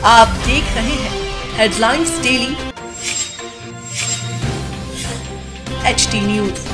आप देख रहे हैं हेडलाइंस डेली HD न्यूज।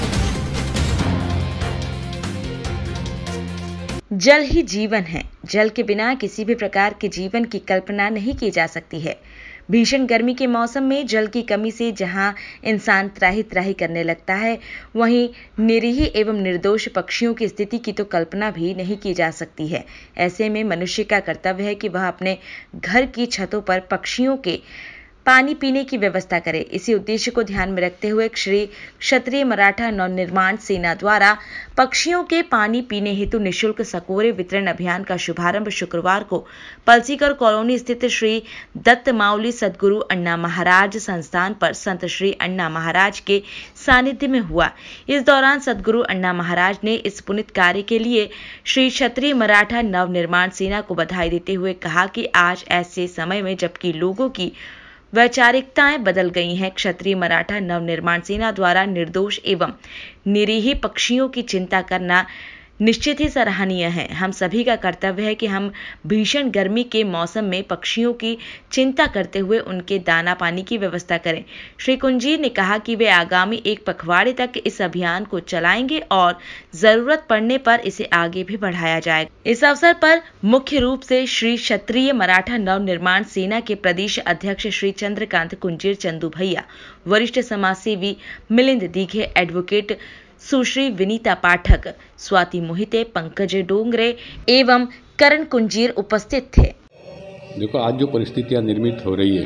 जल ही जीवन है। जल के बिना किसी भी प्रकार के जीवन की कल्पना नहीं की जा सकती है। भीषण गर्मी के मौसम में जल की कमी से जहां इंसान त्राहि त्राहि करने लगता है, वहीं निरीह एवं निर्दोष पक्षियों की स्थिति की तो कल्पना भी नहीं की जा सकती है। ऐसे में मनुष्य का कर्तव्य है कि वह अपने घर की छतों पर पक्षियों के पानी पीने की व्यवस्था करे। इसी उद्देश्य को ध्यान में रखते हुए श्री क्षत्रिय मराठा नवनिर्माण सेना द्वारा पक्षियों के पानी पीने हेतु निःशुल्क सकोरे वितरण अभियान का शुभारंभ शुक्रवार को पलसीकर कॉलोनी स्थित श्री दत्त माउली सद्गुरु अण्णा महाराज संस्थान पर संत श्री अण्णा महाराज के सानिध्य में हुआ। इस दौरान सद्गुरु अण्णा महाराज ने इस पुनित कार्य के लिए श्री क्षत्रिय मराठा नवनिर्माण सेना को बधाई देते हुए कहा कि आज ऐसे समय में जबकि लोगों की वैचारिकताएं बदल गई हैं, क्षत्रिय मराठा नवनिर्माण सेना द्वारा निर्दोष एवं निरीह पक्षियों की चिंता करना निश्चित ही सराहनीय है। हम सभी का कर्तव्य है कि हम भीषण गर्मी के मौसम में पक्षियों की चिंता करते हुए उनके दाना पानी की व्यवस्था करें। श्री कुंजीर ने कहा कि वे आगामी एक पखवाड़े तक इस अभियान को चलाएंगे और जरूरत पड़ने पर इसे आगे भी बढ़ाया जाएगा। इस अवसर पर मुख्य रूप से श्री क्षत्रिय मराठा नवनिर्माण सेना के प्रदेश अध्यक्ष श्री चंद्रकांत कुंजीर चंदू भैया, वरिष्ठ समाजसेवी मिलिंद दीघे, एडवोकेट सुश्री विनीता पाठक, स्वाति मोहिते, पंकज डोंगरे एवं करण कुंजीर उपस्थित थे। देखो, आज जो परिस्थितियां निर्मित हो रही है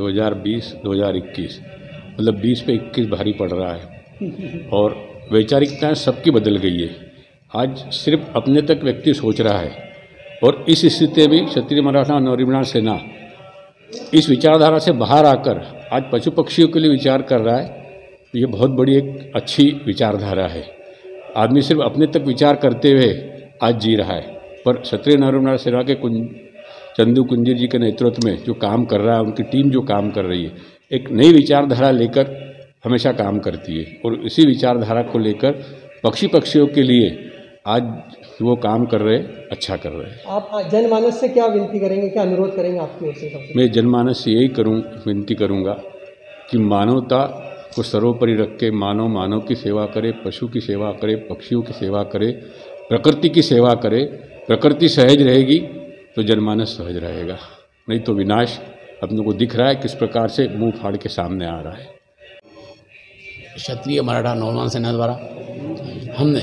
2020-2021, मतलब 20 पे 21 भारी पड़ रहा है और वैचारिकताएं सबकी बदल गई है। आज सिर्फ अपने तक व्यक्ति सोच रहा है और इस स्थिति में क्षत्रिय मराठा नवनिर्माण सेना इस विचारधारा से बाहर आकर आज पशु पक्षियों के लिए विचार कर रहा है। ये बहुत बड़ी एक अच्छी विचारधारा है। आदमी सिर्फ अपने तक विचार करते हुए आज जी रहा है, पर क्षत्रिय नवनिर्माण सेना के चंदू कुंजीर जी के नेतृत्व में जो काम कर रहा है, उनकी टीम जो काम कर रही है, एक नई विचारधारा लेकर हमेशा काम करती है और इसी विचारधारा को लेकर पक्षियों के लिए आज वो काम कर रहे हैं, अच्छा कर रहे हैं। आप जनमानस से क्या विनती करेंगे, क्या अनुरोध करेंगे आपकी ओर से? मैं जनमानस से यही विनती करूँगा कि मानवता को सर्वोपरि रख के मानव की सेवा करे, पशु की सेवा करे, पक्षियों की सेवा करे, प्रकृति की सेवा करे। प्रकृति सहज रहेगी तो जनमानस सहज रहेगा, नहीं तो विनाश अपने को दिख रहा है किस प्रकार से मुंह फाड़ के सामने आ रहा है। क्षत्रिय मराठा नवनिर्माण सेना द्वारा हमने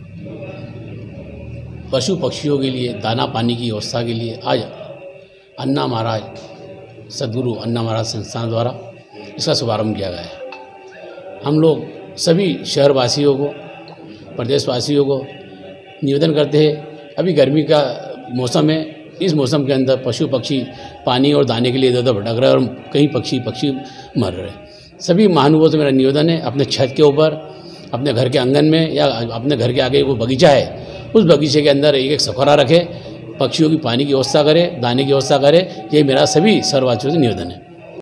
पशु पक्षियों के लिए दाना पानी की व्यवस्था के लिए आज अन्ना महाराज सद्गुरु अन्ना महाराज संस्थान द्वारा इसका शुभारंभ किया गया है। हम लोग सभी शहरवासियों को, प्रदेशवासियों को निवेदन करते हैं, अभी गर्मी का मौसम है, इस मौसम के अंदर पशु पक्षी पानी और दाने के लिए इधर उधर भटक रहे हैं और कई पक्षी मर रहे हैं। सभी महानुभावों से मेरा निवेदन है, अपने छत के ऊपर, अपने घर के आंगन में या अपने घर के आगे वो बगीचा है, उस बगीचे के अंदर एक सखोरा रखे, पक्षियों की पानी की व्यवस्था करे, दाने की व्यवस्था करे। ये मेरा सभी शहरवासियों से निवेदन है।